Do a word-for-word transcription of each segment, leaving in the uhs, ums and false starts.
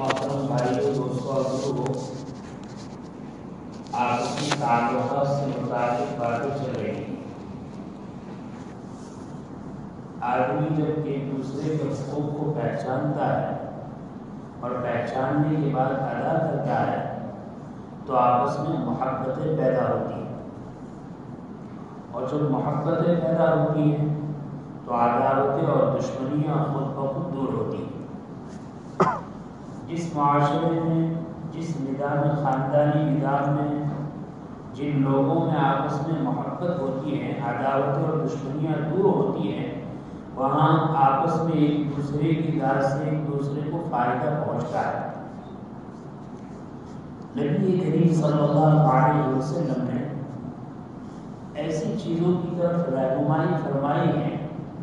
محترم بھائیوں دوستوں اور بزرگوں، آپسی تعلقات سے متعلق باتیں چل رہی ہیں۔ آدمی جب ایک دوسرے کے حقوق کو پہچانتا ہے اور پہچاننے کے بعد ادا کرتا ہے تو آپس میں محبتیں پیدا ہوتی ہیں، اور جب محبتیں پیدا ہوتی ہیں تو عداوتیں اور دشمنیاں خود بخود دور ہوتی ہیں۔ جس معاشرے میں، جس نظام خاندانی نظام میں جن لوگوں میں آپس میں محبت ہوتی ہے، عداوتیں اور دشمنیاں دور ہوتی ہیں، وہاں آپس میں ایک دوسرے کی ذات سے ایک دوسرے کو فائدہ پہنچتا ہے۔ نبی کریم صلی اللہ علیہ وسلم نے ایسی چیزوں کی طرف رہنمائی فرمائی ہے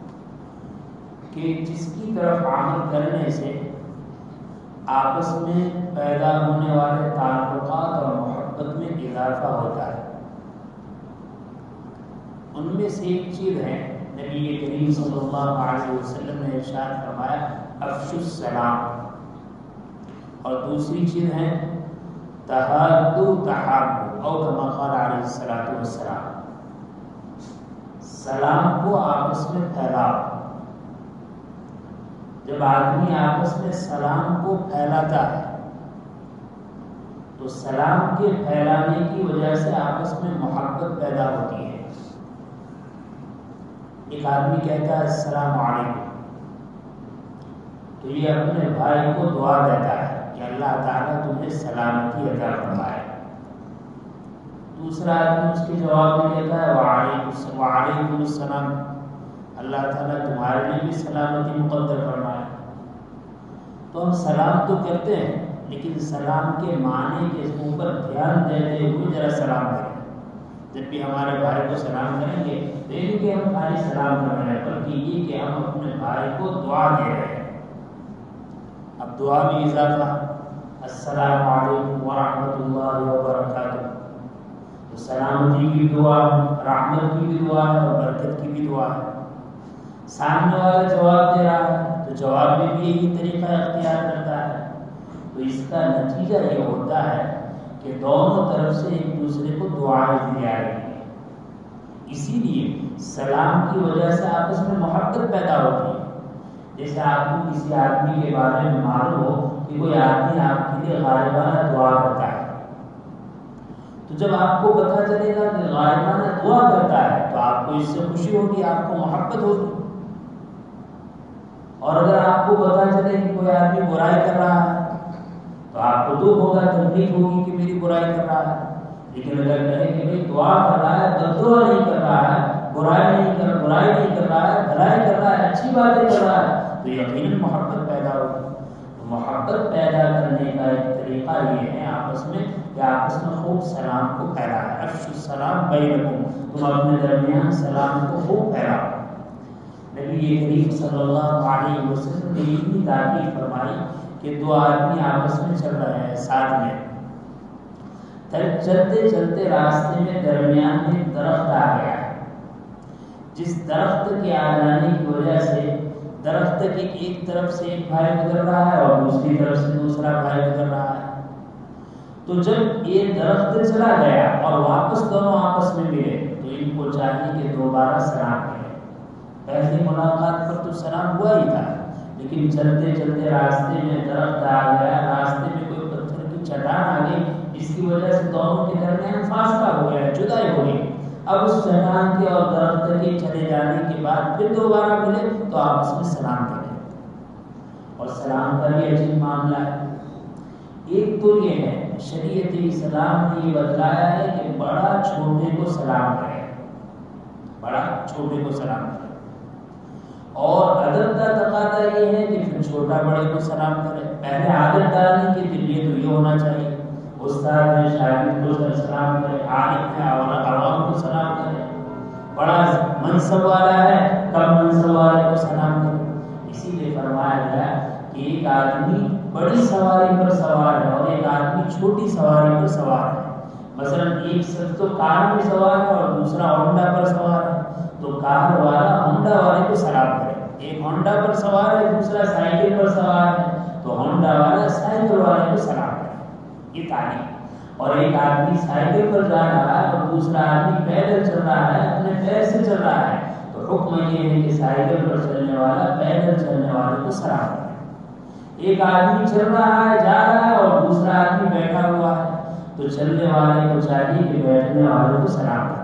کہ جس کی طرف عمل کرنے سے آپس میں پیدا ہونے والے تعلقات اور محبت میں اضافہ ہوتا ہے۔ ان میں سے ایک چیز ہے، نبی کریم صلی اللہ علیہ وسلم نے ارشاد فرمایا افشوا السلام، اور دوسری چیز ہے تحادوا تحابوا، او کما قال علیہ الصلوۃ والسلام، سلام کو آپس میں پھیلاؤ۔ جب آدمی آپس میں سلام کو پھیلاتا ہے تو سلام کے پھیلانے کی وجہ سے آپس میں محبت پیدا ہوتی ہے۔ ایک آدمی کہتا ہے السلام علیکم، تو یہ اپنے بھائی کو دعا دیتا ہے کہ اللہ تعالیٰ تمہیں سلامتی عطا فرمائے۔ دوسرا آدمی اس کے جواب میں کہتا ہے وعلیکم السلام، اللہ تعالیٰ تمہارے لیے بھی سلامتی مقدر فرمائے۔ تو ہم سلام تو کرتے ہیں، لیکن سلام کے معنی کے اوپر دھیان دیتے ہوئے ذرا سلام کریں۔ جب بھی ہمارے بھائی کو سلام کریں گے تو یہ کہ ہم خالی سلام کر رہے ہیں، بلکہ یہ کہ ہم اپنے بھائی کو دعا دے رہے ہیں۔ اب دعا میں اضافہ السلام علیکم ورحمۃ اللہ وبرکاتہ، تو سلامتی کی دعا، رحمت کی بھی دعا ہے اور برکت کی بھی دعا ہے۔ سامنے والا جواب دے رہا ہے تو جواب میں بھی یہی طریقہ اختیار کرتا ہے، تو اس کا نتیجہ یہ ہوتا ہے کہ دونوں طرف سے ایک دوسرے کو دعائیں دی جا رہی ہیں۔ اسی لیے سلام کی وجہ سے آپس میں محبت پیدا ہوتی ہے۔ جیسے آپ کو کسی آدمی کے بارے میں معلوم ہو کہ کوئی آدمی آپ کے لیے غائبانہ دعا کرتا ہے، تو جب آپ کو پتہ چلے گا کہ غائبانہ دعا کرتا ہے تو آپ کو اس سے خوشی ہوگی، آپ کو محبت ہوگی۔ اور اگر آپ کو پتہ چلے کہ کوئی آدمی برائی کر رہا ہے تو آپ کو دکھ ہوگا، تکلیف ہوگی کہ میری برائی کر رہا ہے۔ لیکن اگر کہیں کہ بھائی دعا کر رہا ہے، بددعا نہیں کر رہا ہے، برائی نہیں کر برائی نہیں کر رہا ہے، بھلائی کر رہا ہے، اچھی باتیں کر رہا ہے، تو یقیناً محبت پیدا ہوگی۔ تو محبت پیدا کرنے کا ایک طریقہ یہ ہے آپس میں کہ آپس میں خوب سلام کو پھیلانا۔ افشوا السلام بینکم، تم اپنے درمیان سلام کو خوب پھیلاؤ۔ نبی کریم صلی اللہ علیہ وسلم نے یہی تاکید فرمائی کہ دو آدمی آپس میں چل رہے ہیں ساتھ میں، چلتے چلتے راستے میں درمیان میں درخت آ گیا ہے۔ جس درخت کے آ جانے کی وجہ سے درخت کی ایک طرف سے ایک بھائی گزر رہا ہے اور دوسری طرف سے دوسرا بھائی گزر رہا ہے، تو جب یہ درخت چلا گیا اور واپس دونوں آپس میں ملے تو ان کو چاہیے کہ دوبارہ سلام کریں۔ پہلی ملاقات پر تو سلام ہوا ہی تھا، لیکن چلتے چلتے راستے میں درخت آ گیا، راستے میں کوئی پتھر کی چٹان آ گئی جس کی وجہ سے دونوں کے درمیان فاصلہ ہو گیا، جدائی ہو گئی۔ اب اس چٹان کے اور درخت کے چلے جانے کے بعد پھر دوبارہ ملے تو آپس میں سلام کریں، اور سلام کا بھی عجیب معاملہ ہے۔ ایک تو یہ ہے شریعت اسلام نے یہ بتلایا ہے کہ بڑا چھوٹے کو سلام کرے، بڑا چھوٹے کو سلام کرے، اور ادب کا تقاضا یہ ہے کہ پھر چھوٹا بڑے کو سلام کرے۔ پہلے عادت ڈالنے کے لیے تو یہ ہونا چاہیے استاد نے شاگرد کو سلام کرے، عالم ہے اور عوام کو سلام کرے، بڑا منصب والا ہے کم منصب والے کو سلام کرے۔ اسی لیے فرمایا گیا کہ ایک آدمی بڑی سواری پر سوار ہے اور ایک آدمی چھوٹی سواری پر سوار ہے۔ مثلا ایک شخص تو کار میں سوار ہے اور دوسرا ہونڈا پر سوار ہے، تو کار والا ہونڈا والے کو سلام کرے۔ ایک ہونڈا پر سوار ہے، دوسرا سائیکل پر سوار ہے، تو ہونڈا والا سائیکل یہ تعلیم. اور ایک آدمی سائیکل پر جا رہا ہے اور دوسرا آدمی پیدل چل رہا ہے، اپنے پیر سے چل رہا ہے، تو حکم یہ ہے کہ سائیکل پر چلنے والا پیدل چلنے والے کو سلام کرے. ایک آدمی چل رہا ہے، جا رہا ہے، اور دوسرا آدمی بیٹھا ہوا ہے، تو چلنے والے کو چاہیے کہ بیٹھنے والے کو سلام کرے.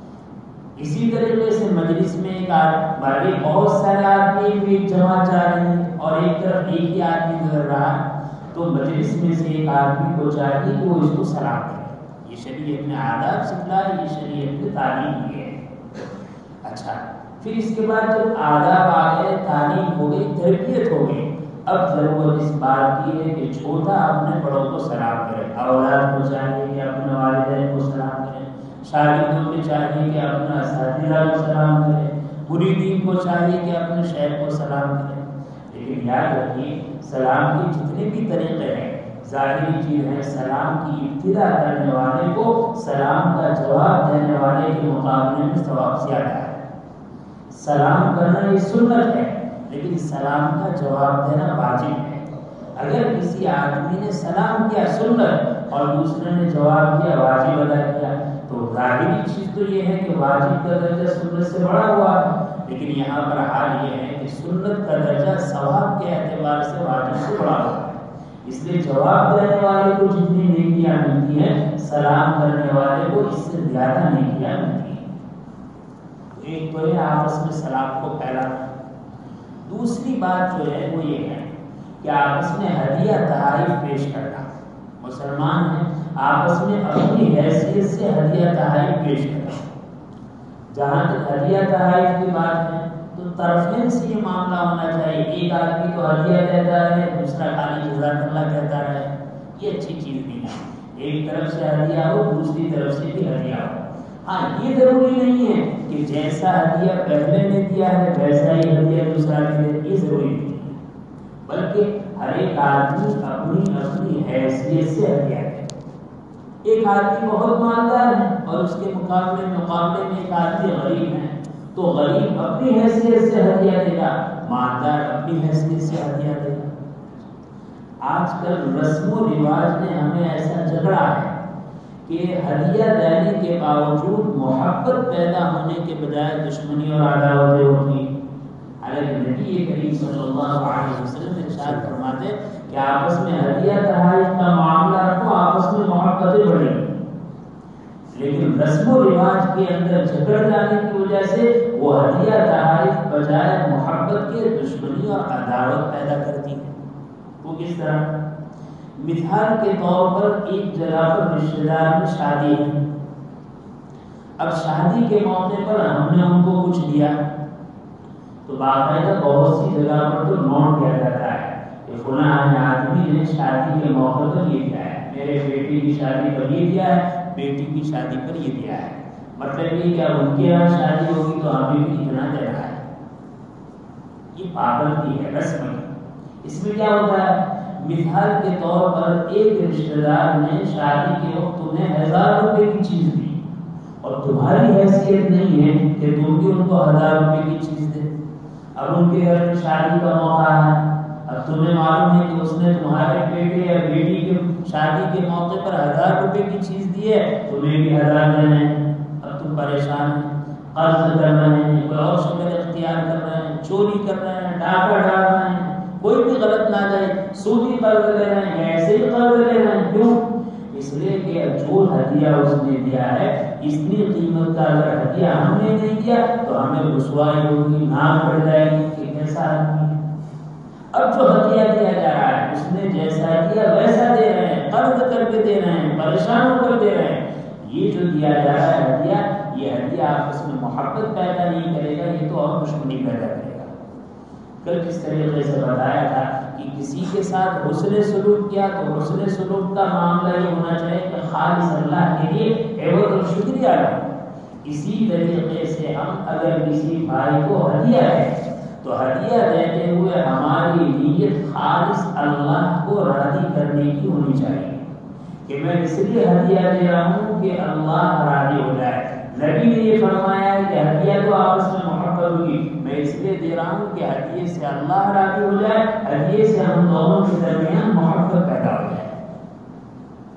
اسی طریقے سے مجلس میں ایک آدمی بہت سارے آدمی ایک جماعت جا رہی ہے اور ایک طرف ایک ہی آدمی گزر رہا ہے، تو مجلس میں سے ایک آدمی کو چاہیے کہ وہ اس کو سلام کرے. یہ شریعت نے آداب سکھلایا، یہ شریعت نے تعلیم دی ہے. اچھا، پھر اس کے بعد جب آداب آ گئے، تعلیم ہو گئی، تربیت ہو گئی، اب ضرورت اس بات کی ہے کہ چھوٹا اپنے بڑوں کو سلام کرے. اولاد کو چاہیے کہ اپنے والدین کو سلام کرے، شاگردوں کو چاہیے کہ اپنا اساتذہ کو سلام کرے، مریدین کو چاہیے کہ اپنے شیخ کو سلام کرے. لیکن یاد رکھیے، سلام کے جتنے بھی طریقے ہیں، ظاہری چیز ہے، سلام کی ابتدا کرنے والے کو سلام کا جواب دینے والے کے مقابلے میں ثواب زیادہ ہے. سلام کرنا یہ سنت ہے، لیکن سلام کا جواب دینا واجب ہے. اگر کسی آدمی نے سلام کیا سنت اور دوسرے نے جواب دیا واجب ادا کیا، تو ظاہری چیز تو یہ ہے کہ واجب کا درجہ سنت سے بڑا ہوا ہے. لیکن یہاں پر حال یہ ہے کہ سنت کا درجہ ثواب کے اعتبار سے واجب سے بڑا ہوا ہے. اس لیے جواب دینے والے کو جتنی نیکیاں ملتی ہیں، سلام کرنے والے کو اس سے زیادہ نیکیاں ملتی ہیں. ایک تو ہے آپس میں سلام کو پھیلانا. دوسری بات جو ہے وہ یہ ہے کہ آپس میں ہدیہ تحائف پیش کرنا. مسلمان ہیں، آپس میں اپنی حیثیت سے ہدیہ تحائف پیش کرنا. جہاں تک ہدیہ تحائف کی بات ہے تو طرفین سے یہ معاملہ ہونا چاہیے. ایک آدمی تو ہدیہ دیتا ہے، دوسرا خالی جزاک اللہ کہتا رہے، یہ اچھی چیز نہیں ہے. ایک طرف سے ہدیہ ہو، دوسری طرف سے بھی ہدیہ ہو. ہاں، یہ ضروری نہیں ہے کہ جیسا ہدیہ پہلے نے دیا ہے ویسا ہی ہدیہ دوسرا نے دے، یہ ضروری نہیں ہے. بلکہ ہر ایک آدمی اپنی اپنی حیثیت سے ہدیہ دے. ایک آدمی بہت مالدار ہے اور اس کے مقابلے میں مقابلے میں ایک آدمی غریب ہے، تو غریب اپنی حیثیت سے ہدیہ دے گا، مالدار اپنی حیثیت سے ہدیہ دے گا. آج کل رسم و رواج نے ہمیں ایسا جھگڑا ہے کہ ہدیہ دینے کے باوجود محبت پیدا ہونے کے بجائے دشمنی اور عداوتیں ہوتی. حالانکہ نبی کریم صلی اللہ علیہ وسلم ارشاد فرماتے کہ آپس میں ہدیہ تحائف کا معاملہ رکھو، آپس میں محبتیں بڑھیں. لیکن رسم و رواج کے اندر جھگڑ جانے کی وجہ سے وہ ہدیہ تحائف بجائے محبت کے دشمنی اور عداوت پیدا کرتی ہے. وہ کس طرح؟ مثال کے طور پر ایک جگہ پر رشتہ دار میں شادی ہے. اب شادی کے موقع پر ہم نے ان کو کچھ دیا تو باقاعدہ بہت سی جگہ پر تو نوٹ کیا جاتا ہے کہ فلاں آدمی نے شادی کے موقع پر یہ دیا ہے، میرے بیٹی کی شادی پر یہ دیا ہے، بیٹی کی شادی پر یہ دیا ہے. مطلب یہ کہ اب ان کے یہاں شادی ہوگی تو ہمیں بھی اتنا دینا ہے. یہ پابندی ہے رسم کی. اس میں کیا ہوتا ہے؟ مثال کے طور پر ایک رشتہ دار نے شادی کے وقت تمہیں ہزار روپے کی چیز دی اور تمہاری حیثیت نہیں ہے کہ تم بھی ان کو ہزار روپے کی چیز دے. اب ان کے گھر میں شادی کا موقع ہے، اب تمہیں معلوم ہے کہ اس نے تمہارے بیٹے یا بیٹی کے شادی کے موقع پر ہزار روپے کی چیز دی ہے، تمہیں بھی ہزار دینا ہے. اب تم پریشان ہیں، قرض کر رہے ہیں، کوئی اور شکل اختیار کر رہے ہیں، چوری کر رہے ہیں، ڈاکہ ڈال رہے ہیں، کوئی بھی غلط نہ جائے، سودی قرض لے رہے ہیں یا ایسے ہی قرض لے رہے ہیں. کیوں؟ اس لیے کہ جو ہدیہ اس نے دیا ہے اتنی قیمت کا اگر ہدیہ ہم نے نہیں دیا تو ہمیں رسوائی ہوگی، نام پڑ جائے گی کہ کیسا آدمی. اب جو ہدیہ دیا جا رہا ہے اس نے جیسا دیا ویسا دے رہے ہیں، قرض کر کے دے رہے ہیں، پریشان ہو کر دے رہے ہیں. یہ جو دیا جا رہا ہے ہدیہ، یہ ہدیہ آپس میں محبت پیدا نہیں کرے گا، یہ تو اور دشمنی پیدا کرے گا. کل کس طریقے سے بتایا تھا کہ کسی کے ساتھ حسن سلوک کیا تو حسن سلوک کا معاملہ یہ ہونا چاہیے کہ خالص اللہ کے لیے عوض اور شکریہ ادا. اسی طریقے سے ہم اگر کسی بھائی کو ہدیہ ہے تو ہدیہ دیتے ہوئے ہماری نیت خالص اللہ کو راضی کرنے کی ہونی چاہیے کہ میں اس لیے ہدیہ دے رہا ہوں کہ اللہ راضی ہو جائے. نبی نے یہ فرمایا ہے کہ ہدیہ تو آپس میں محبت ہوگی، میں اس لیے دے رہا ہوں کہ ہدیے سے اللہ راضی ہو جائے، ہدیے سے ہم دونوں کے درمیان محبت پیدا ہو جائے.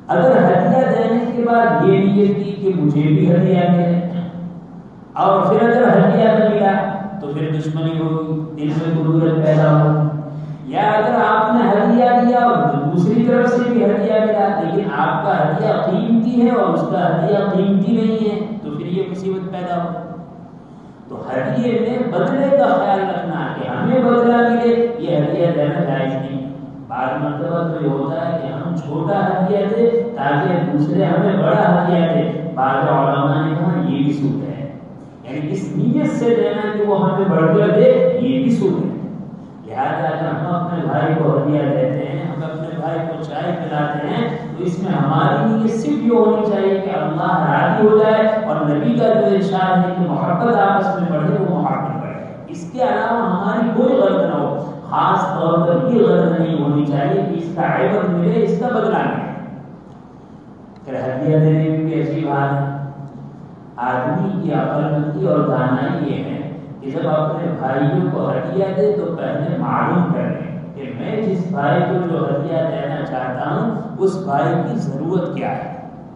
اگر ہدیہ دینے کے بعد یہ نیت کی کہ مجھے بھی ہدیہ ملے اور پھر اگر ہدیہ نہ ملا تو پھر دشمنی ہوگی، دل میں کدورت پیدا ہوگی، یا اگر آپ نے ہدیہ دیا اور دوسری طرف سے بھی ہدیہ ملا لیکن آپ کا ہدیہ قیمتی ہے اور اس کا ہدیہ قیمتی نہیں ہے تو پھر یہ مصیبت پیدا ہوگی۔ تو ہدیے میں بدلے کا خیال رکھنا کہ ہمیں بدلہ ملے، یہ ہدیہ دینا جائز نہیں۔ بعض مرتبہ تو یہ ہوتا ہے کہ ہم چھوٹا ہدیہ دے تاکہ دوسرے ہمیں بڑا ہدیہ دے۔ بعض علماء نے کہا یہ بھی سود ہے، یعنی اس نیت سے دینا کہ وہ ہمیں بڑھ کر دے، یہ بھی سود ہے۔ لہٰذا اگر ہم اپنے بھائی کو ہدیہ دیتے ہیں، ہم اپنے بھائی کو چائے پلاتے ہیں تو اس میں ہماری نیت صرف یہ ہونی چاہیے کہ اللہ راضی ہو جائے اور نبی کا جو ارشاد ہے کہ محبت آپس میں بڑھے وہ محبت بڑھے، اس کے علاوہ ہماری کوئی غرض نہ ہو۔ خاص طور پر یہ غرض نہیں ہونی چاہیے کہ اس کا عوض ملے، اس کا بدلہ ملے۔ پھر ہدیہ دینے کی بھی ایسی بات ہے، آدمی کی عقل مندی اور دانائی یہ ہے کہ جب اپنے بھائیوں کو ہدیہ دے تو پہلے معلوم کر لیں کہ میں جس بھائی کو جو ہدیہ دینا چاہتا ہوں اس بھائی کی ضرورت کیا ہے۔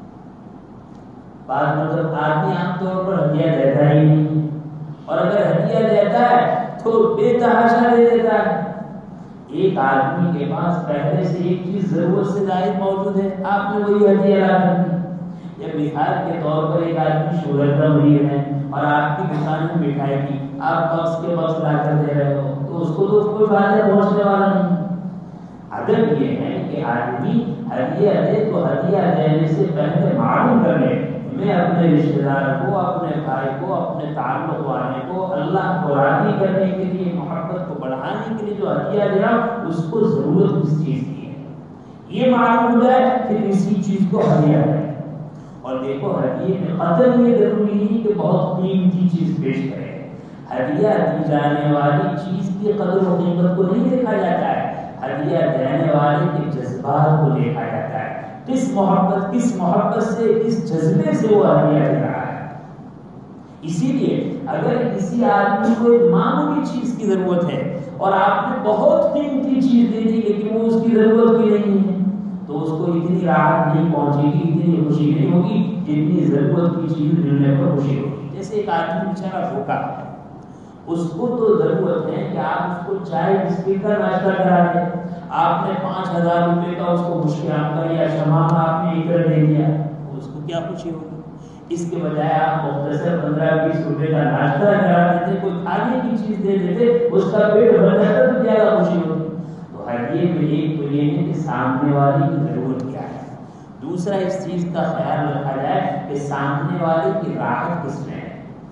بعض مطلب آدمی عام طور پر ہدیہ دیتا ہی نہیں، اور اگر ہدیہ دیتا ہے تو بے تحاشا دے دیتا ہے۔ ایک آدمی کے پاس پہلے سے ایک چیز ضرورت سے زائد موجود ہے، آپ نے وہی ہدیہ لا کر دی۔ یا مثال کے طور پر ایک آدمی شوگر کا مریض ہے اور آپ کی دکان میں مٹھائی کی آپ بکس کے بکس لا کر دے رہے ہو تو اس کو تو کوئی فائدہ پہنچنے والا نہیں۔ ادب یہ ہے کہ آدمی ہدیہ دے تو ہدیہ دینے سے پہلے معلوم کر لے میں اپنے رشتے دار کو، اپنے بھائی کو، اپنے تعلق والے کو اللہ کو راضی کرنے کے لیے، محبت کو بڑھانے کے لیے جو ہدیہ دے رہا ہوں اس کو ضرورت کس چیز کی ہے، یہ معلوم ہو جائے پھر اسی چیز کو ہدیہ دے۔ اور دیکھو ہدیے میں قدر یہ ضروری نہیں کہ بہت قیمتی چیز پیش کرے، ہدیہ دی جانے والی چیز کی قدر و قیمت کو نہیں دیکھا جاتا ہے، ہدیہ دینے والے کے جذبات کو دیکھا جاتا ہے، کس محبت کس محبت سے کس جذبے سے وہ ہدیہ دے رہا ہے۔ اسی لیے اگر کسی آدمی کو ایک معمولی چیز کی ضرورت ہے اور آپ نے بہت قیمتی چیز دے دی لیکن وہ اس کی ضرورت کی نہیں ہے تو اس کو اتنی راحت نہیں پہنچے گی، اتنی خوشی نہیں ہوگی جتنی ضرورت کی چیز ملنے پر خوشی ہوگی۔ جیسے ایک آدمی بیچارہ بھوکا ہے، اس کو تو ضرورت ہے کہ آپ اس کو چائے بسکٹ کا ناشتہ کرا دیں، آپ نے پانچ ہزار روپے کا اس کو مشکل کا یا شمام آپ نے ادھر دے دیا، اس کو کیا خوشی ہوگی؟ اس کے بجائے آپ مختصر پندرہ بیس روپے کا ناشتہ کرا دیتے، کوئی کھانے کی چیز دے دیتے، اس کا پیٹ بھر جاتا تو زیادہ خوشی ہوتی۔ تو ہدیے میں ایک تو یہ ہے کہ سامنے والی کی ضرورت کیا ہے، دوسرا اس چیز کا خیال رکھا جائے کہ سامنے والے کی راحت کس میں ہے۔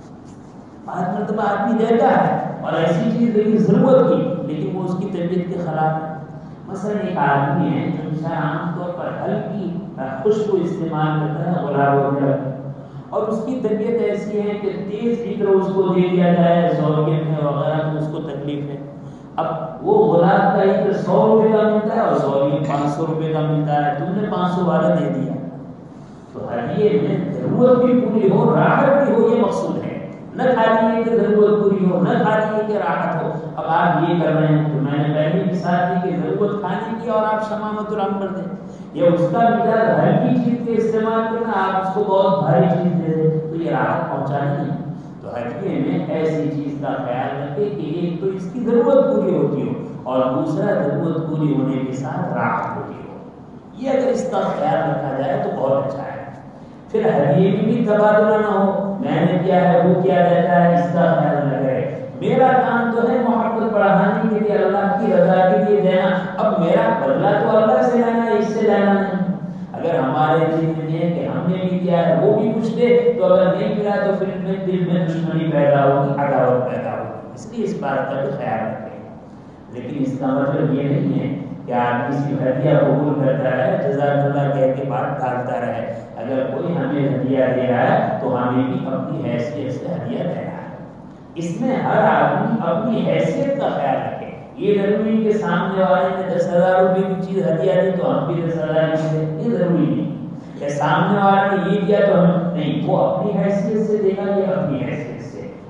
بعض مرتبہ آدمی دیتا ہے اور ایسی چیز لیکن ضرورت کی لیکن وہ اس کی طبیعت کے خلاف ہے۔ مثلا ایک آدمی ہے جو انسان عام طور پر ہلکی خوشبو استعمال کرتا ہے گلاب وغیرہ، اور اس کی طبیعت ایسی ہے کہ تیز عطر اس کو دے دیا جائے زوجیت ہے وغیرہ تو اس کو تکلیف ہے۔ اب وہ گلاب کا عطر سو روپے کا ملتا ہے اور زوجیت پانچ سو روپے کا ملتا ہے، تم نے پانچ سو والا دے دیا۔ تو ہدیے میں ضرورت بھی پوری ہو، راحت بھی ہو، یہ مقصود ہے، نہ خالی کہ ضرورت پوری ہو، نہ خالی کہ راحت ہو۔ اب آپ یہ کر رہے ہیں تو میں نے پہلے بھی ساتھ دی کہ ضرورت کھانے کی اور آپ شمامت العام کر دیں، یا اس کا مزاج ہلکی چیز کے استعمال کرنا، آپ اس کو بہت بھاری چیز دے دیں تو یہ راحت پہنچانا نہیں۔ تو ہدیے میں ایسی چیز کا خیال رکھے کہ ایک تو اس کی ضرورت پوری ہوتی ہو اور دوسرا ضرورت پوری ہونے کے ساتھ راحت ہوتی ہو، یہ اگر اس کا خیال رکھا جائے تو بہت اچھا ہے۔ پھر ہدیے میں بھی تبادلہ نہ ہو، میں نے کیا ہے وہ کیا دیتا ہے، اس کا خیال نہ کرے۔ میرا کام تو ہے محبت بڑھانے کے لیے، اللہ کی رضا کے لیے دینا، اب میرا بدلہ تو اللہ سے لینا ہے، اس سے لینا نہیں۔ اگر ہمارے دل میں یہ کہ ہم نے بھی کیا ہے وہ بھی کچھ دے تو اگر نہیں ملا تو پھر میں دل میں دشمنی پیدا ہوگی، عداوت پیدا ہوگی، اس لیے اس بات کا بھی خیال رکھیں۔ لیکن اس کا مطلب یہ نہیں ہے کہ آپ کسی ہدیہ قبول کرتا ہے جزاک اللہ کہہ کے بات ڈالتا رہے۔ اگر کوئی ہمیں ہدیہ دے رہا ہے تو ہمیں بھی اپنی حیثیت سے ہدیہ دینا ہے، اس میں ہر آدمی اپنی حیثیت کا خیال رکھے۔ یہ ضروری کہ سامنے والے نے دس ہزار روپے کی چیز ہدیہ دی تو ہم بھی دس ہزار کی دیں، یہ ضروری نہیں۔ یا سامنے والے نے یہ دیا تو ہم نہیں، وہ اپنی حیثیت سے دے گا، یہ اپنی حیثیت سے۔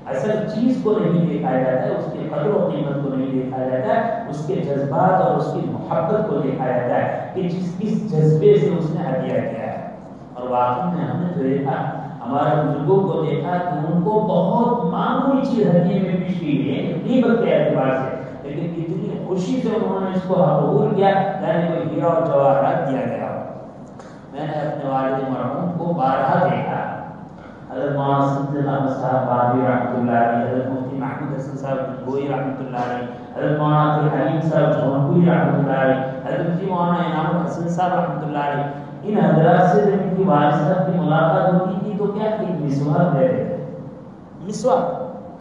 اصل چیز کو نہیں دیکھا جاتا ہے، اس کے قدر و قیمت کو نہیں دیکھا جاتا ہے، اس کے جذبات اور اس کی محبت کو دیکھا جاتا ہے کہ جس کس جذبے سے اس نے ہدیہ کیا ہے۔ اور واقعی میں ہم نے جو دیکھا، ہمارے بزرگوں کو دیکھا کہ ان کو بہت معمولی چیز ہدیے میں پیش کی گئی ہے قیمت کے اعتبار سے، لیکن اتنی خوشی سے انہوں نے اس کو قبول کیا یعنی کوئی ہیرا اور جواہرات دیا گیا۔ میں نے اپنے والد مرحوم کو بارہا دیکھا، حضرت مولانا صدیق احمد صاحب بابی رحمۃ اللہ علیہ، حضرت مفتی محمود حسن صاحب گوئی رحمۃ اللہ علیہ، حضرت مولانا عبد الحلیم صاحب جھونپوئی رحمۃ اللہ علیہ، حضرت مفتی مولانا انعام الحسن صاحب رحمۃ اللہ علیہ، ان حضرات سے جب ان کی والد صاحب کی ملاقات ہوتی تھی تو کیا ایک مسواک دیتے تھے، مسواک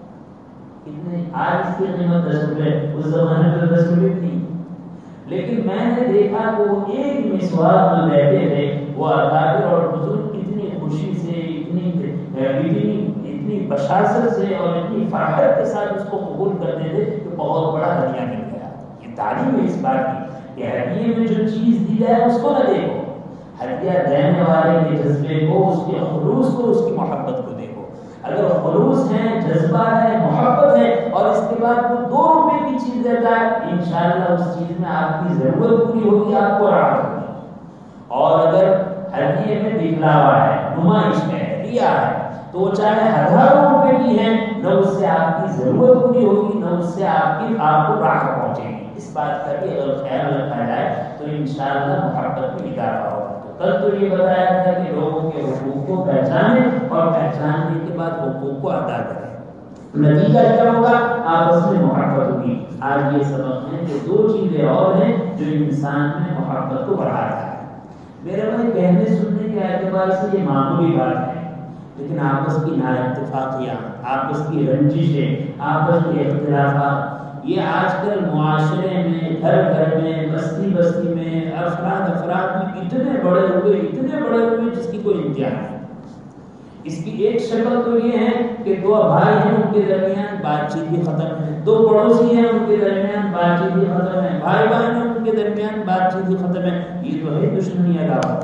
کتنے، آج اس کی قیمت دس روپے، اس زمانے میں دس روپے تھی، لیکن میں نے دیکھا کہ وہ ایک مسواک جو دیتے تھے وہ اکابر اور بزرگ کتنی خوشی سے، اتنی اتنی اتنی بشاشت سے اور اتنی فرحت کے ساتھ اس کو قبول کرتے تھے کہ بہت بڑا ہدیہ مل گیا۔ یہ تعلیم ہے اس بات کی کہ ہدیے میں جو چیز دی جائے اس کو نہ دیکھو، ہدیہ دینے والے کے جذبے کو، اس کے خلوص کو، اس کی محبت کو دیکھو۔ اگر خلوص ہے، جذبہ ہے، محبت ہے اور اس کے بعد وہ دو روپے کی چیز دیتا ہے، انشاءاللہ اس چیز میں آپ کی ضرورت پوری ہوگی، آپ کو راحت ہوگی۔ اور اگر ہدیے میں دکھلاوا ہے، نمائش ہے، ریا ہے، تو وہ چاہے ہزاروں روپے کی ہے، نہ اس سے آپ کی ضرورت پوری ہوگی، نہ اس سے آپ کی آپ کو راحت پہنچے گی۔ اس بات کا بھی اگر خیال رکھا جائے تو انشاءاللہ محبت میں اضافہ ہوگا۔ کل تو یہ بتایا تھا کہ لوگوں کے حقوق کو پہچانیں اور پہچاننے کے بعد حقوق کو ادا کریں، نتیجہ کیا ہوگا؟ آپس میں محبت ہوگی۔ آج یہ سبق ہے کہ دو چیزیں اور ہیں جو انسان میں محبت کو بڑھاتا ہے۔ میرے بھائی کہنے سننے کے اعتبار سے یہ معمولی بات ہے، لیکن آپس کی نا اتفاقیاں، آپس کی رنجشیں، آپس کے اختلافات، یہ آج کل معاشرے میں، گھر گھر میں، بستی بستی میں، افراد افراد میں اتنے بڑے ہوئے، اتنے بڑے ہوئے جس کی کوئی انتہا نہیں۔ اس کی ایک شکل تو یہ ہے کہ دو بھائی ہیں، ان کے درمیان بات چیت بھی ختم ہے، دو پڑوسی ہیں، ان کے درمیان بات چیت بھی ختم ہے، بھائی بہن ہیں، ان کے درمیان بات چیت بھی ختم ہے۔ یہ تو ہے دشمنی عداوت۔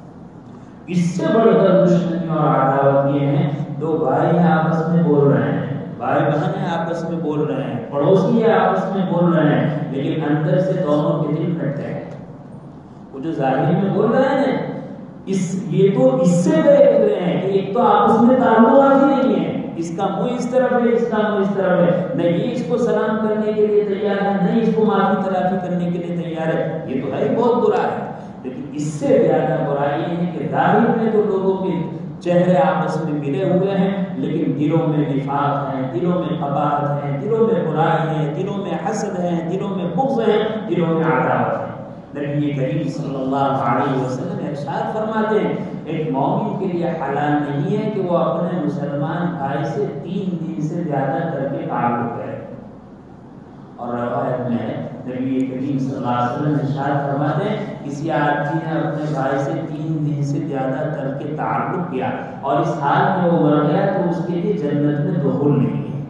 اس سے بڑھ کر دشمنی اور عداوت یہ ہے دو بھائی ہیں آپس میں بول رہے ہیں، بھائی بہن ہیں آپس میں بول رہے ہیں، پڑوسی ہیں آپس میں بول رہے ہیں، لیکن اندر سے دونوں کے دل کٹتے ہیں۔ وہ جو ظاہر میں بول رہے ہیں اس یہ تو اس سے گئے گزرے ہیں کہ ایک تو آپس میں تعلقات ہی نہیں ہے، اس کا منہ اس طرف ہے، اس کا منہ اس طرف ہے، نہ یہ اس کو سلام کرنے کے لیے تیار ہے، نہ اس کو معافی تلافی کرنے کے لیے تیار ہے۔ یہ تو ہے بہت برا ہے، لیکن اس سے زیادہ برائی یہ ہے کہ ظاہر میں تو لوگوں کے چہرے آپس میں ملے ہوئے ہیں، لیکن دلوں میں نفاق ہے، دلوں میں قباحت ہے، دلوں میں برائی ہے، دلوں میں حسد ہے، دلوں میں بغض ہے، دلوں میں عداوت ہے۔ نبی کریم صلی اللہ علیہ وسلم ارشاد فرماتے ہیں ایک مومن کے لیے حلال نہیں ہے کہ وہ اپنے مسلمان بھائی سے تین دن سے زیادہ کر کے تعلق کرے۔ اور روایت میں نبی کریم صلی اللہ علیہ وسلم ارشاد فرماتے ہیں کسی آدمی نے اپنے بھائی سے تین دن سے زیادہ کر کے تعلق کیا اور اس حال میں وہ مر گیا تو اس کے لیے جنت میں دخول نہیں ہے۔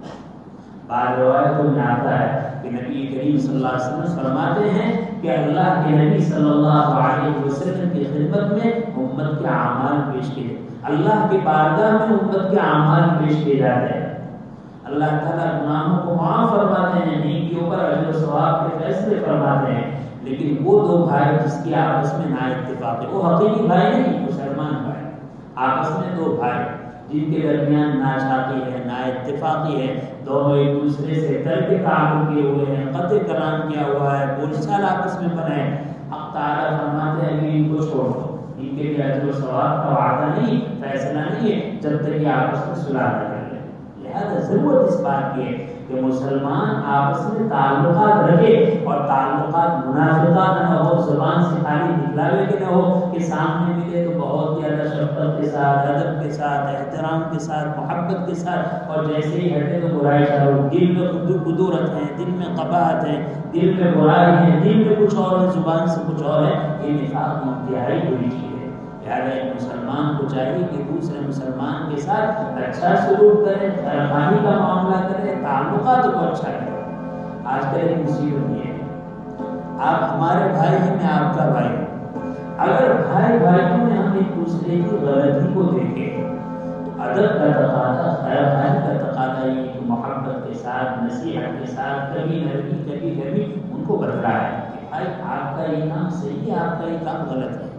بعض روایتوں میں آتا ہے کہ نبی کریم صلی اللہ علیہ وسلم فرماتے ہیں کہ اللہ کے نبی صلی اللہ علیہ وسلم کی خدمت میں امت کے اعمال پیش کیے، اللہ کے بارگاہ میں امت کے اعمال پیش کیے جاتے ہیں۔ اللہ تعالیٰ گناہوں کو معاف فرماتے ہیں، نیکیوں پر اجر و ثواب کے فیصلے فرماتے ہیں، لیکن وہ دو بھائی جس کی آپس میں نا اتفاق ہے، وہ حقیقی بھائی نہیں، مسلمان بھائی، آپس میں دو بھائی جن کے درمیان ناچاقی ہے، نا اتفاقی ہے، دونوں ایک دوسرے سے ترک تعلق کیے ہوئے ہیں، قطع کلام کیا ہوا ہے، بول چال آپس میں بنے ہیں۔ حق تعالیٰ فرماتے ہیں کہ ان کو چھوڑ دو، ان کے لیے اجر و ثواب کا وعدہ نہیں، فیصلہ نہیں ہے جب تک یہ آپس میں صلح نہ کر لیں۔ لہذا ضرورت اس بات کی ہے کہ مسلمان آپس میں تعلقات رکھے اور تعلقات منافقانہ نہ ہو، زبان سے خالی دکھلاوے کے نہ ہو کہ سامنے ملے تو بہت زیادہ شفقت کے ساتھ، ادب کے ساتھ، احترام کے ساتھ، محبت کے ساتھ، اور جیسے ہی ہٹے تو برائی کرو۔ دل میں قدورت ہے، دل میں قباحت ہے، دل میں برائی ہے، دل میں کچھ اور ہے، زبان سے کچھ اور ہے، یہ نفاق انتہائی بری چیز ہے۔ لہٰذا ایک مسلمان کو چاہیے کہ دوسرے مسلمان کے ساتھ اچھا سلوک کرے، خیرخواہی کا معاملہ کرے، تعلقات کو اچھا کرے۔ آج کل ایک مصیبت یہ ہے، آپ ہمارے بھائی ہیں، میں آپ کا بھائی ہوں، اگر بھائی بھائیوں میں ہم ایک دوسرے کی غلطی کو دیکھیں تو ادب کا تقاضا، خیر خواہی کا تقاضا یہ کہ محبت کے ساتھ، نصیحت کے ساتھ، کبھی نرمی کبھی گرمی ان کو بتلا ہے کہ بھائی آپ کا یہ کام صحیح ہے، آپ کا یہ کام غلط ہے۔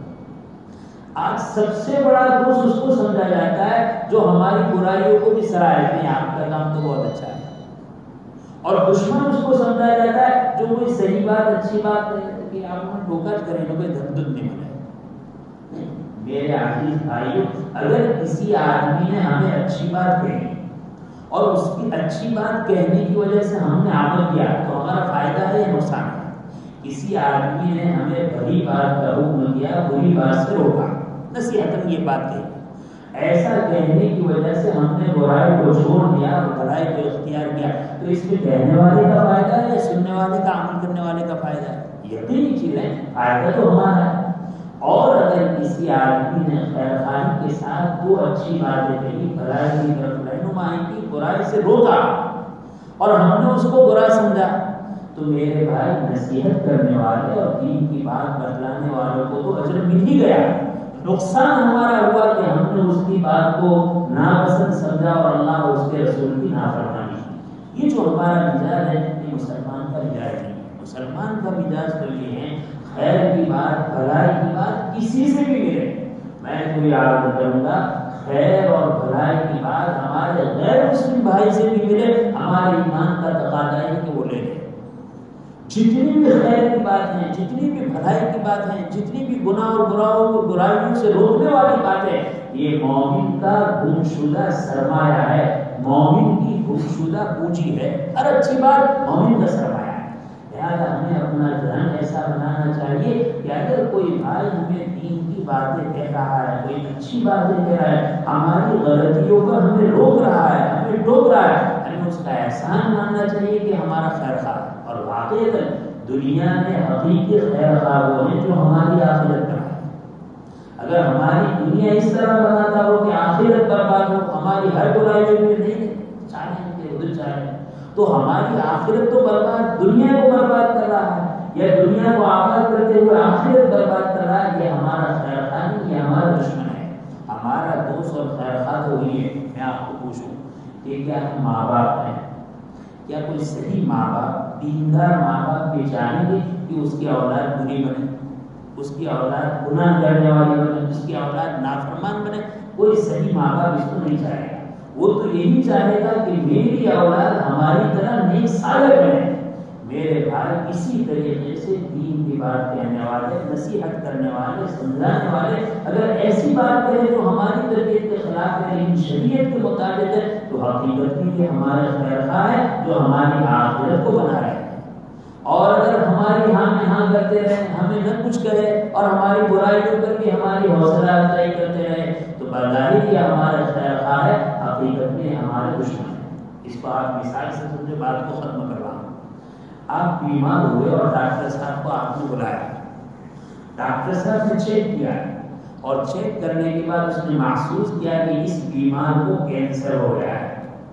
آج سب سے بڑا دوست اس کو سمجھا جاتا ہے جو ہماری برائیوں کو بھی سراہے کہ آپ کا کام تو بہت اچھا ہے، اور دشمن اس کو سمجھا جاتا ہے جو کوئی صحیح بات اچھی بات کہ آپ نے ٹوکا کریں گے کوئی دھن دھن نہیں بنے۔ میرے عزیز بھائیوں، اگر کسی آدمی نے ہمیں اچھی بات کہی اور اس کی اچھی بات کہنے کی وجہ سے ہم نے عمل کیا تو ہمارا فائدہ ہے یا نقصان ہے؟ کسی آدمی نے ہمیں بڑی بات کا حکم کیا، بری بات سے روکا، نصیحتاً یہ بات کہی، ایسا کہنے کی وجہ سے ہم نے برائی کو چھوڑ دیا اور بھلائی کو اختیار کیا، تو اس میں کہنے والے کا فائدہ ہے یا سننے والے کا، عمل کرنے والے کا فائدہ ہے؟ یقینی چیز ہے، فائدہ تو ہمارا ہے۔ اور اگر کسی آدمی نے خیر خواہی کے ساتھ دو اچھی باتیں کہی، بھلائی کی طرف رہنمائی کی، برائی سے روکا اور ہم نے اس کو برا سمجھا، تو میرے بھائی نصیحت کرنے والے اور دین کی بات بتلانے والوں کو تو اجر مل ہی گیا، نقصان ہمارا ہوا کہ ہم نے اس کی بات کو ناپسند سمجھا اور اللہ اور اس کے رسول کی نافرمانی کی۔ یہ جو ہمارا مزاج ہے یہ مسلمان کا مزاج نہیں ہے۔ مسلمان کا مزاج تو یہ ہے خیر کی بات، بھلائی کی بات کسی سے بھی ملے میں تو یاد کروں گا، خیر اور بھلائی کی بات ہمارے غیر مسلم بھائی سے بھی ملے، ہمارے ایمان کا تقاضا ہے کہ وہ لے لے۔ جتنی بھی خیر کی بات ہیں، جتنی بھی بھلائی کی بات ہیں، جتنی بھی گناہ اور براؤں کو برائیوں سے روکنے والی باتیں، یہ مومن کا گمشدہ سرمایہ ہے، مومن کی گمشدہ پونجی ہے۔ ہر اچھی بات مومن کا سرمایہ ہے۔ لہٰذا ہمیں اپنا ذہن ایسا بنانا چاہیے کہ اگر کوئی بھائی ہمیں دین کی باتیں کہہ رہا ہے، کوئی اچھی باتیں کہہ رہا ہے، ہماری غلطیوں پر ہمیں روک رہا ہے، ہمیں ٹوک رہا ہے، ہمیں اس کا احسان ماننا چاہیے کہ ہمارا خیر خواہ ہے۔ اور واقعی دنیا میں حقیقی خیر خواہ وہ ہیں جو ہماری آخرت بنائے۔ اگر ہماری دنیا اس طرح بناتا ہو کہ آخرت برباد ہو، ہماری ہر برائی میں نہیں چاہیں کہ ادھر چاہیں، تو ہماری آخرت تو برباد، دنیا کو برباد کر رہا ہے، یا دنیا کو آباد کرتے ہوئے آخرت برباد کر رہا ہے۔ یہ ہمارا خیر خواہ نہیں، یہ ہمارا دشمن ہے۔ ہمارا دوست اور خیر خواہ تو وہی ہے۔ میں آپ کو پوچھوں کہ کیا ہم ماں باپ ہیں؟ کیا کوئی صحیح ماں باپ، دیندار ماں باپ یہ چاہیں گے کہ اس کی اولاد بری بنے، اس کی اولاد گناہ کرنے والی بنے، اس کی اولاد نافرمان بنے؟ کوئی صحیح ماں باپ اس کو نہیں چاہے گا۔ وہ تو یہی چاہے گا کہ میری اولاد ہماری طرح نیک صالح بنے۔ میرے بھائی اسی طریقے سے دین کی بات کہنے والے، نصیحت کرنے والے، سمجھانے والے اگر ایسی بات کہیں جو ہماری تربیت کے خلاف ہے لیکن شریعت کے مطابق ہے، تو حقیقت میں یہ ہمارے خیر خواہ ہے جو ہماری آخرت کو بنا رہے ہیں۔ اور اگر ہماری ہاں میں ہاں کرتے رہے، ہمیں نہ کچھ کرے اور ہماری برائیوں پر بھی ہماری حوصلہ افزائی کرتے رہے، تو بظاہر یہ ہمارے خیر خواہ ہے، حقیقت میں ہمارے دشمن ہے۔ اس کو آپ مثال سے سمجھے، بات کو ختم کر رہا ہوں۔ آپ بیمار ہوئے اور ڈاکٹر صاحب کو آپ نے بلایا، ڈاکٹر صاحب نے چیک کیا اور چیک کرنے کے بعد اس نے محسوس کیا کہ اس بیمار کو کینسر ہو گیا ہے۔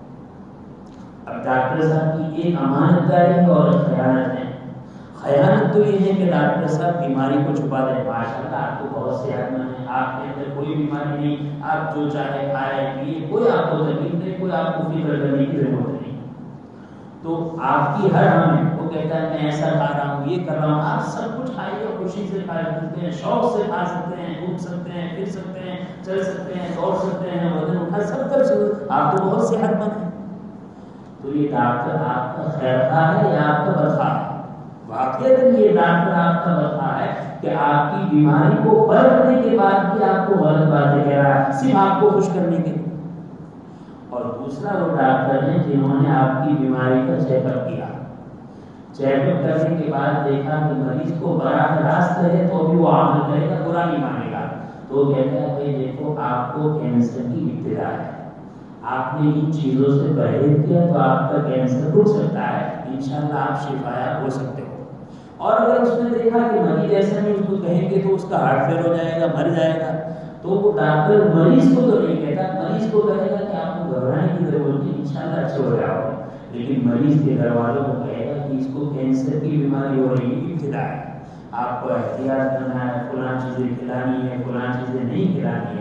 اب ڈاکٹر صاحب کی ایک امانت داری اور خیانت ہے۔ خیانت تو یہ ہے کہ ڈاکٹر صاحب بیماری کو چھپا دیں، ماشاء اللہ آپ کو بہت صحت مند ہے، آپ کے اندر کوئی بیماری نہیں، آپ جو چاہے کھائے پیے، کوئی آپ کو تکلیف نہیں، کوئی آپ کو فکر کرنے کی ضرورت نہیں۔ تو آپ کی ہر ہمیں وہ کہتا ہے میں ایسا کھا رہا ہوں، یہ کر رہا ہوں، آپ سب کچھ کھائیے، خوشی سے کھا سکتے ہیں، شوق سے کھا سکتے ہیں، گھوم سکتے ہیں، پھر سکتے ہیں، چل سکتے ہیں، دوڑ سکتے ہیں، وزن اٹھا سب کر سکتے، آپ تو بہت صحت مند ہیں۔ تو یہ ڈاکٹر آپ کا خیر خواہ ہے یا آپ کا بدخواہ ہے؟ واقعات یہ ڈاکٹر آپ کا بدخواہ ہے کہ آپ کی بیماری کو پرکھنے کے بعد بھی آپ کو غلط باتیں کہہ رہا ہے صرف آپ کو خوش کرنے کے لیے۔ اور دوسرا وہ ڈاکٹر ہیں جنہوں نے آپ کی بیماری کا چیک اپ کیا، چیک اپ کرنے کے بعد دیکھا کہ مریض کو براہ راست ہے تو بھی وہ عمل کرے گا، برا نہیں مانے گا، تو وہ کہتا ہے بھائی دیکھو آپ کو کینسر کی ابتدا ہے، آپ نے ان چیزوں سے پرہیز کیا تو آپ کا کینسر رک سکتا ہے، انشاءاللہ آپ شفایاب ہو سکتے ہو۔ اور اگر اس نے دیکھا کہ مریض ایسا نہیں، اس کو کہیں گے تو اس کا ہارٹ فیل ہو جائے گا، مر جائے گا، تو وہ ڈاکٹر مریض کو تو نہیں کہتا، مریض کو کہے گا کہ آپ کو گھبرانے کی ضرورت نہیں، انشاءاللہ اچھے ہو جاؤ گے، لیکن مریض کے گھر والوں کو کہے گا کہ اس کو کینسر کی بیماری ہو رہی ہے، ابتدا ہے، آپ کو احتیاط کرنا ہے، فلاں چیزیں کھلانی ہے، فلاں چیزیں نہیں کھلانی ہے۔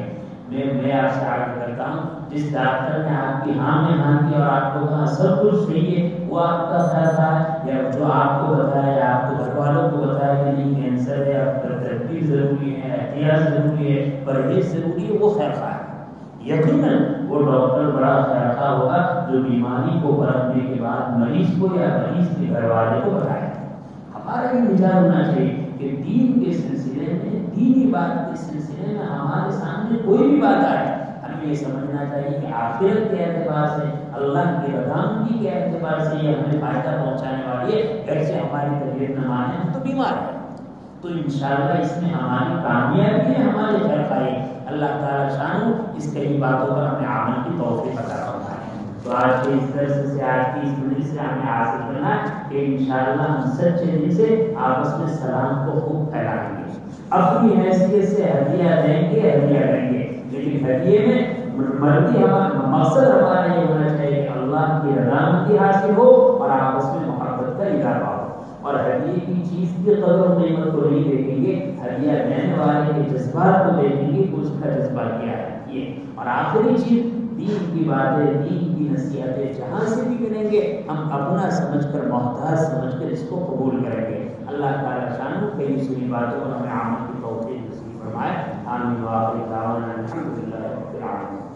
میں میں آپ سے عرض کرتا ہوں جس ڈاکٹر نے آپ کی ہاں میں ہاں کی اور آپ کو کہا سب کچھ صحیح ہے، وہ آپ کا خیال تھا یا جو آپ کو بتایا آپ کو گھر والوں کو بتایا کہ نہیں کینسر ہے، آپ پر ترقی ضروری ہے، احتیاط ضروری ہے، پرہیز ضروری ہے، وہ خیر خواہ ہے۔ یقیناً وہ ڈاکٹر بڑا خیر خواہ ہوگا جو بیماری کو پرکھنے کے بعد مریض کو یا مریض کے گھر والے کو بتائے۔ ہمارا یہ مزاج ہونا چاہیے کہ دین کے سلسلے میں، دینی بات کے سلسلے میں ہمارے سامنے کوئی بھی بات آئے ہمیں یہ سمجھنا چاہیے کہ آخرت کے اعتبار سے، اللہ کی رضامندی کے اعتبار سے یہ ہمیں فائدہ پہنچانے والی ہے۔ گھر سے ہماری طبیعت نہ مانے ہم تو بیمار ہیں، تو انشاءاللہ اس میں ہماری کامیابی ہے، ہمارے خیر خواہی۔ اللہ تعالیٰ شان اس کئی باتوں پر ہمیں عمل کی توفیق عطا فرمائے۔ تو آج کے اس درس سے، آج کی اس مجلس سے ہمیں حاصل کرنا ہے کہ انشاءاللہ ہم سچے دل سے آپس میں سلام کو خوب پھیلائیں گے، اپنی حیثیت سے ہدیہ دیں گے، ہدیہ دیں گے، لیکن ہدیے میں مرضی ہمارا مقصد ہمارا یہ ہونا چاہیے کہ اللہ کی رضامندی حاصل ہو اور آپس میں محبت کا اضافہ ہو۔ اور ہدیے کی چیز کی قدر و قیمت کو نہیں دیکھیں گے، ہدیہ دینے والے کے جذبات کو دیکھیں گے کہ اس کا جذبہ کیا ہے یہ۔ اور آخری چیز دین کی باتیں، دین کی نصیحتیں جہاں سے بھی ملیں گے ہم اپنا سمجھ کر، محتاج سمجھ کر اس کو قبول کریں گے۔ اللہ تعالیٰ شان کئی سنی باتوں پر ہمیں عمل کی توفیق نصیب فرمائے۔ آمین و آخر دعوانا الحمدللہ رب العالمین۔